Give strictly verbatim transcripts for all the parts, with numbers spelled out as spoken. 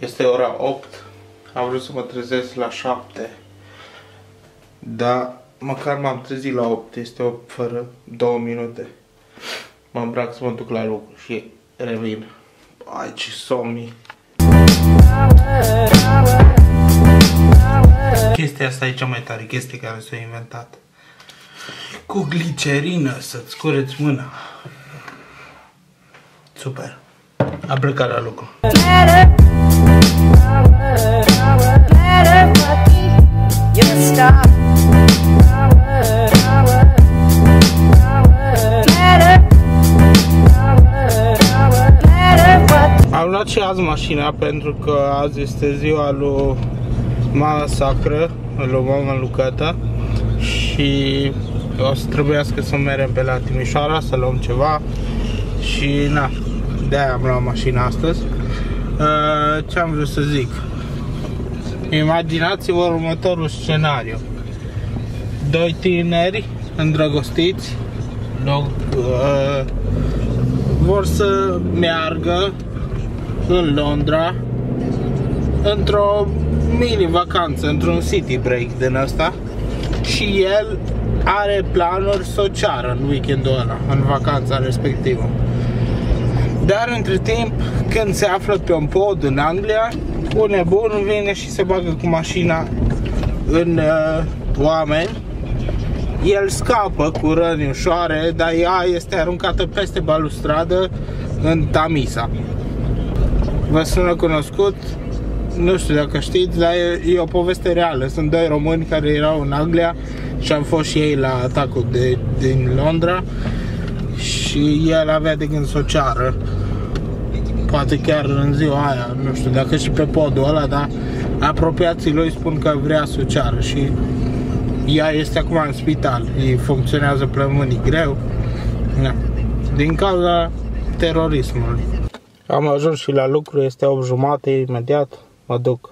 Este ora opt. Am vrut să mă trezesc la șapte. Dar măcar m-am trezit la opt. Este opt fără două minute. Mă îmbrac să mă duc la lucru și revin. Ai, ce somni. Chestia asta e cea mai tare chestie care s-a inventat. Cu glicerină să-ți cureți mâna. Super. Am plecat la lucru. Am luat și azi mașina pentru că azi este ziua lui mama sacră, lui mama Lucata, și o să trebuiască să mergem pe la Timișoara să luăm ceva și na, de-aia am luat mașina astăzi. Uh, ce am vrut să zic? Imaginați-vă următorul scenariu. Doi tineri îndrăgostiți uh, vor să meargă în Londra într-o mini-vacanță, într-un city break din ăsta, și el are planuri să o ceară în weekendul ăla, în vacanța respectivă. Dar între timp, când se află pe un pod în Anglia, un nebun vine și se bagă cu mașina în uh, oameni. El scapă cu răni ușoare, dar ea este aruncată peste balustradă în Tamisa. Vă sună cunoscut? Nu știu dacă știți, dar e, e o poveste reală. Sunt doi români care erau în Anglia și am fost și ei la atacul de, din Londra și el avea de gând să o ceară. Poate chiar în ziua aia, nu știu dacă și pe podul ăla, dar apropiații lui spun că vrea să o ceară și ea este acum în spital. Îi funcționează plămânii greu. Da. Din cauza terorismului. Am ajuns și la lucru, este opt jumate, imediat mă duc.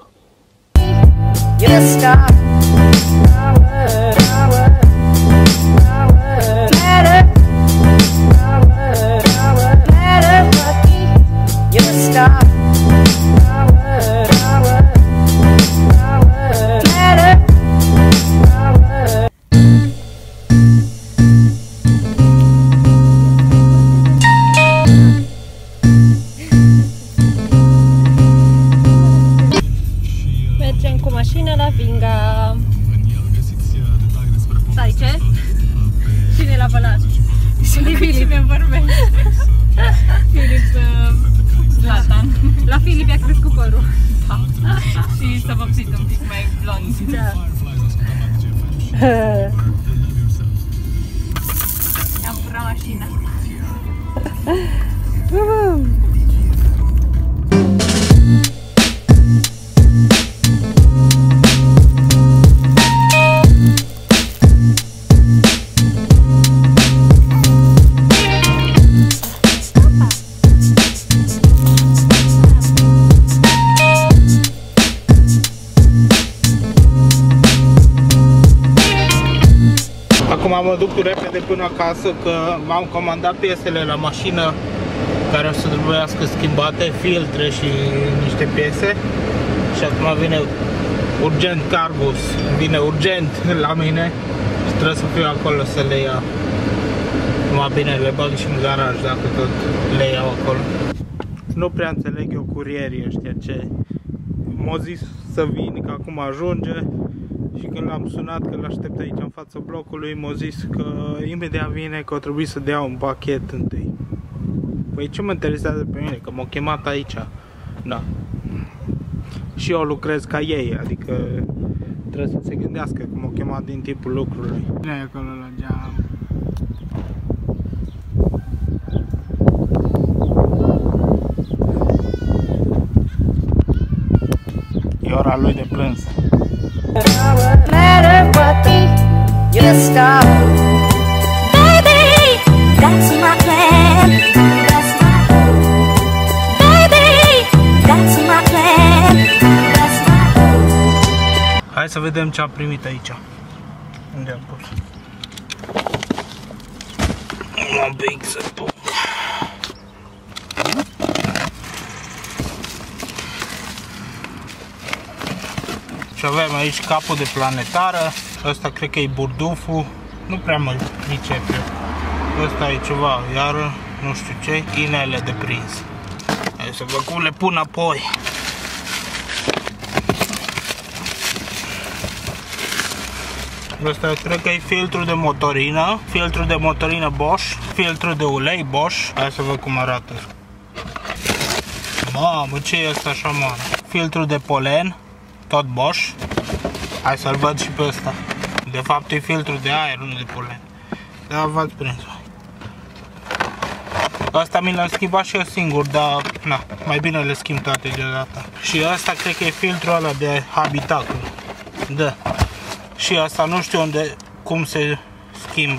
La Filip i-a crescut părul. Da. Și s-a vopsit un pic mai blond. Da. Am furat mașina. Acum mă duc repede până acasă că m-am comandat piesele la mașină care o să trebuiască schimbate, filtre și niște piese. Și acum vine urgent Carbus, vine urgent la mine și trebuie să fiu acolo să le ia. Numai bine le bag și în garaj dacă tot le iau acolo. Nu prea înțeleg eu curierii ăștia ce m-au zis să vin, că acum ajunge. Și când l-am sunat, că l-aștept aici în fața blocului, m-a zis că imediat vine, că o trebuie să dea un pachet întâi. Păi ce mă interesează pe mine? Că m-au chemat aici. Da. Și eu lucrez ca ei, adică trebuie să se gândească că m-au chemat din timpul lucrului. Vine acolo la geam. E ora lui de plâns. Matter what you stop. Baby, that's my plan. That's my baby, that's my plan. That's my Hai să vedem ce am primit aici. Unde am pus? Un pic să pun. Și avem aici capul de planetară. Ăsta cred că e burduful. Nu prea mă pricep eu. Ăsta e ceva, iar nu știu ce, inele de prins. Hai să văd cum le pun apoi. Ăsta cred că e filtru de motorină, filtru de motorină Bosch, filtru de ulei Bosch. Hai să văd cum arată. Mamă, ce e ăsta așa mare? Filtru de polen, tot Bosch. Hai să-l văd și pe ăsta. De fapt e filtru de aer, nu de polen. Da, v-ați prins. Asta mi l-am schimbat și eu singur, dar na, mai bine le schimb toate deodată. Și asta cred că e filtrul ăla de habitacul. Da. Și asta nu știu unde, cum se schimbă.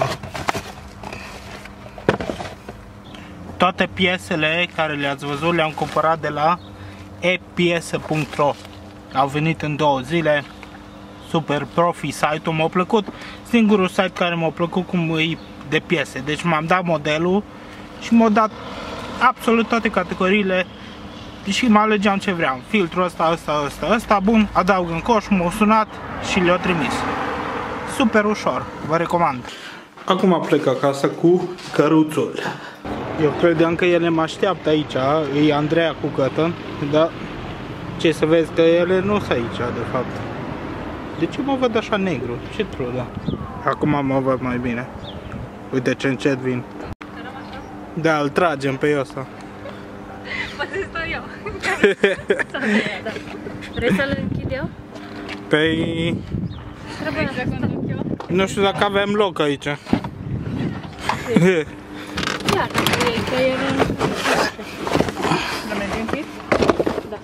Toate piesele care le-ați văzut le-am cumpărat de la e piese punct ro. Au venit în două zile. Super profi site-ul, m-a plăcut. Singurul site care m-a plăcut cum e de piese. Deci m-am dat modelul și m-a dat absolut toate categoriile și mă alegeam ce vreau. Filtrul ăsta, ăsta, ăsta, ăsta, bun, adaug în coș, m-au sunat și le-au trimis. Super ușor, vă recomand. Acum plec acasă cu căruțul. Eu credeam că ele mă așteaptă aici, e Andreea cu Cătăn, dar ce să vezi că ele nu sunt aici, de fapt. De ce mă văd așa negru? Ce trudă? Acum mă văd mai bine. Uite ce încet vin. Da, îl tragem pe ăsta. Poate stau eu. Vrei să-l închid eu? Păi... Trebuie să conduc eu. Nu știu dacă avem loc aici. Iar, dacă e, că el nu... Să mergem închid? Da.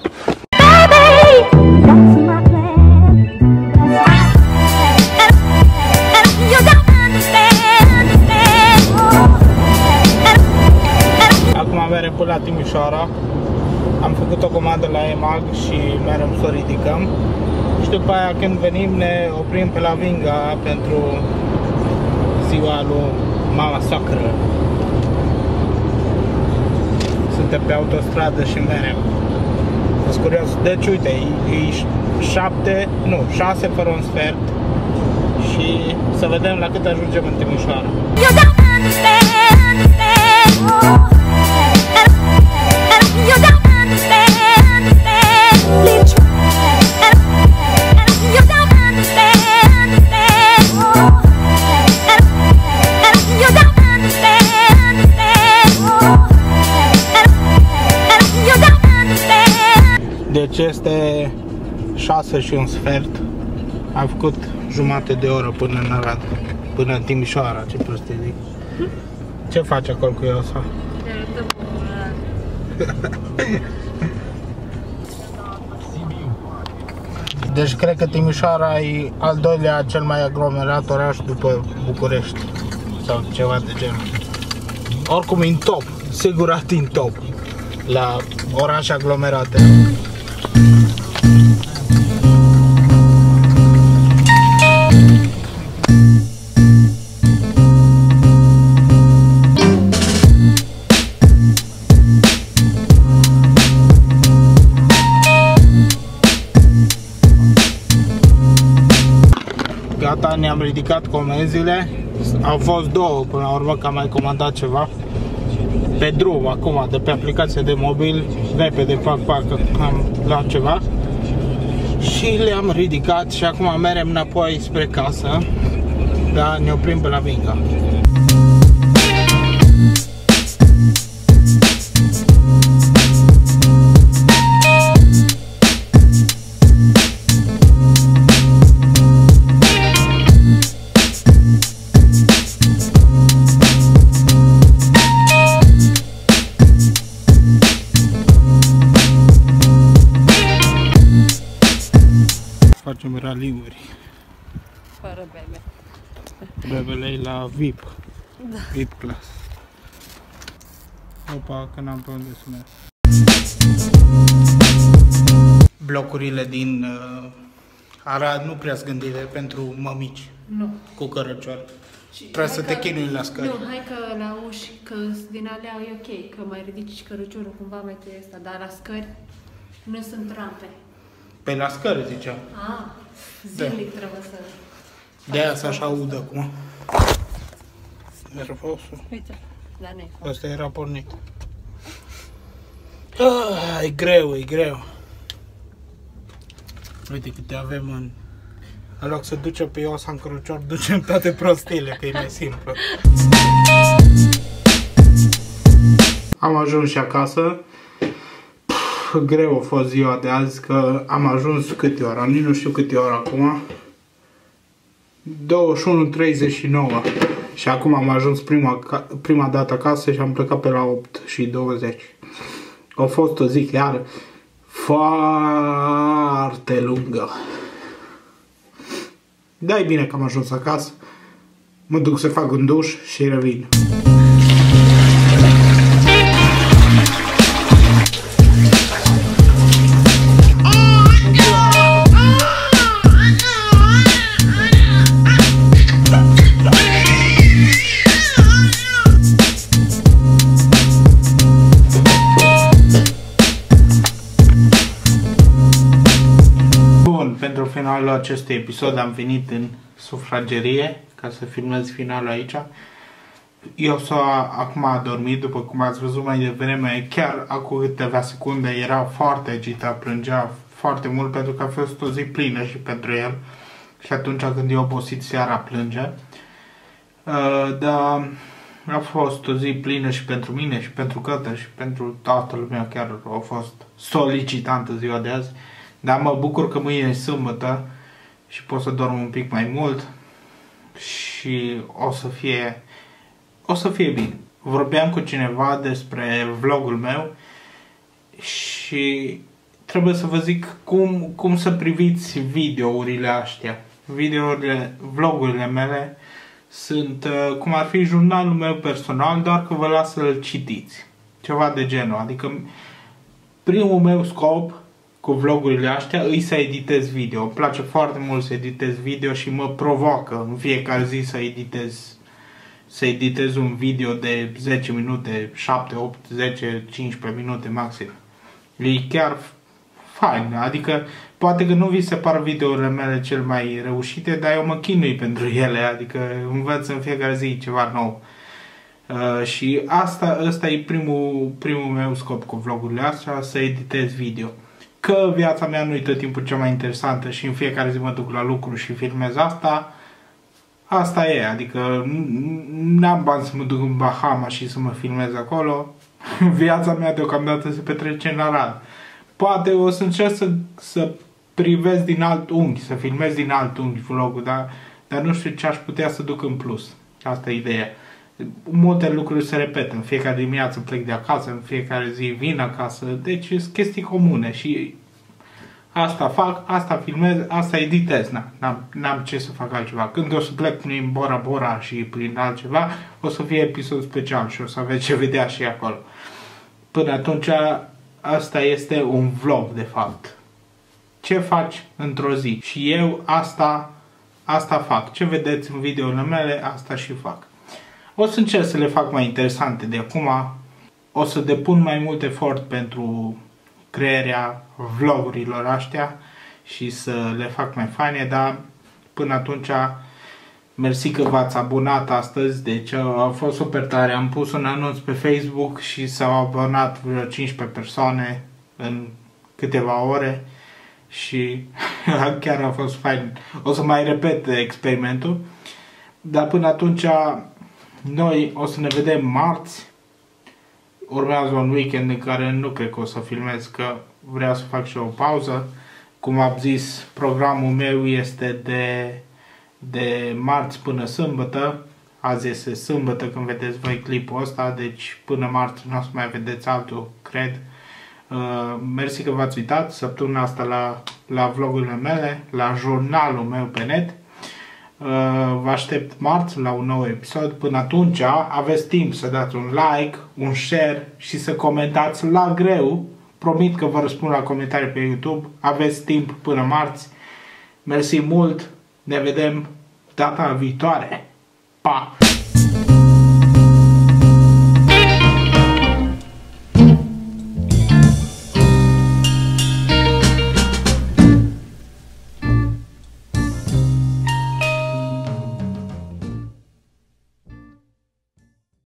Acum merem până la Timișoara. Am făcut o comandă la E M A G și merem să o ridicăm. Și după aia când venim ne oprim pe la Vinga pentru ziua lui mama soacră. Suntem pe autostradă și merem. Sunt curios. Deci uite, e șapte, nu, șase fără un sfert. Și să vedem la cât ajungem în Timișoara. Deci este șase și un sfert. Am făcut jumătate de oră până în Arad, până în Timișoara, ce prostie zic. Ce faci acolo cu Iosa? Deci cred că Timișoara e al doilea cel mai aglomerat oraș după București sau ceva de genul. Oricum e în top, sigurat e în top la orașe aglomerate. Gata, ne-am ridicat comenzile. Au fost două până la urmă, că am mai comandat ceva pe drum acum, de pe aplicație de mobil. Repede fac, fac, am luat ceva și le-am ridicat și acum merem înapoi spre casă. Dar ne oprim pe la Vinga. Facem raliuri. Fără bebe. Bebele la V I P. Da. V I P Plus. Opa, că n-am pe unde să merg. Blocurile din uh, Arad nu prea-s gândite pentru mămici. Nu. Cu cărăcioare. Trebuie să te chinui la scări. Nu, hai că la uși, că din alea e ok, că mai ridici cărăciorul cumva mai trebuie asta, dar la scări nu sunt rampe. Pe la scări, ziceam. Ah, zilnic da. Trebuie să... De-aia să așa aud acum. Nervosul. Uite, la noi. Asta era pornit. Ah, e greu, e greu. Uite câte avem în... În loc să ducem pe Iosa în Crucior, ducem toate prostile, că e mai simplu. Am ajuns și acasă. Pff, greu a fost ziua de azi, că am ajuns câte ora, nici nu știu câte ora acum. douăzeci și unu treizeci și nouă. Și acum am ajuns prima, prima dată acasă și am plecat pe la opt și douăzeci. A fost o zi chiar foarte lungă. Da, e bine că am ajuns acasă. Mă duc să fac un duș și revin. Pentru finalul acestui episod am venit în sufragerie ca să filmez finalul aici. Eu s-o acum a dormit, după cum ați văzut mai devreme, chiar acum câteva secunde era foarte agitat, plângea foarte mult pentru că a fost o zi plină și pentru el. Și atunci când e obosit seara plânge. Uh, dar a fost o zi plină și pentru mine și pentru Cătă și pentru toată lumea, chiar a fost solicitantă ziua de azi. Dar mă bucur că mâine e sâmbătă și pot să dorm un pic mai mult și o să fie, o să fie bine. Vorbeam cu cineva despre vlogul meu și trebuie să vă zic cum, cum să priviți videourile astea. Videourile, vlogurile mele sunt cum ar fi jurnalul meu personal, doar că vă las să-l citiți. Ceva de genul. Adică primul meu scop cu vlogurile astea îi să editez video. Îmi place foarte mult să editez video și mă provoacă în fiecare zi să editez să editez un video de zece minute, șapte, opt, zece, cincisprezece minute maxim. E chiar fain. Adică poate că nu vi se par videourile mele cel mai reușite, dar eu mă chinui pentru ele. Adică învăț în fiecare zi ceva nou. Uh, și asta, ăsta e primul, primul meu scop cu vlogurile astea, să editez video. Că viața mea nu e tot timpul cea mai interesantă și în fiecare zi mă duc la lucru și filmez asta, asta e, adică n-am bani să mă duc în Bahama și să mă filmez acolo. Viața mea deocamdată se petrece în Arad. Poate o să încerc să, să privesc din alt unghi, să filmez din alt unghi vlogul, dar, dar nu știu ce aș putea să duc în plus. Asta e ideea. Multe lucruri se repetă, în fiecare dimineață plec de acasă, în fiecare zi vin acasă, deci sunt chestii comune și asta fac, asta filmez, asta editez, n-am ce să fac altceva. Când o să plec prin Bora Bora și prin altceva, o să fie episod special și o să aveți ce vedea și acolo. Până atunci, asta este un vlog de fapt. Ce faci într-o zi? Și eu asta, asta fac. Ce vedeți în videourile mele, asta și fac. O să încerc să le fac mai interesante de acum. O să depun mai mult efort pentru crearea vlogurilor astea și să le fac mai faine, dar până atunci mersi că v-ați abonat astăzi, deci a fost super tare. Am pus un anunț pe Facebook și s-au abonat vreo cincisprezece persoane în câteva ore și chiar a fost fain. O să mai repet experimentul, dar până atunci noi o să ne vedem marți. Urmează un weekend în care nu cred că o să filmez, că vreau să fac și o pauză. Cum am zis, programul meu este de, de marți până sâmbătă. Azi este sâmbătă când vedeți voi clipul ăsta, deci până marți nu o să mai vedeți altul, cred. Uh, mersi că v-ați uitat săptămâna asta la, la vlogurile mele, la jurnalul meu pe net. Uh, vă aștept marți la un nou episod. Până atunci aveți timp să dați un like, un share și să comentați la greu. Promit că vă răspund la comentarii pe YouTube. Aveți timp până marți. Mersi mult. Ne vedem data viitoare. Pa!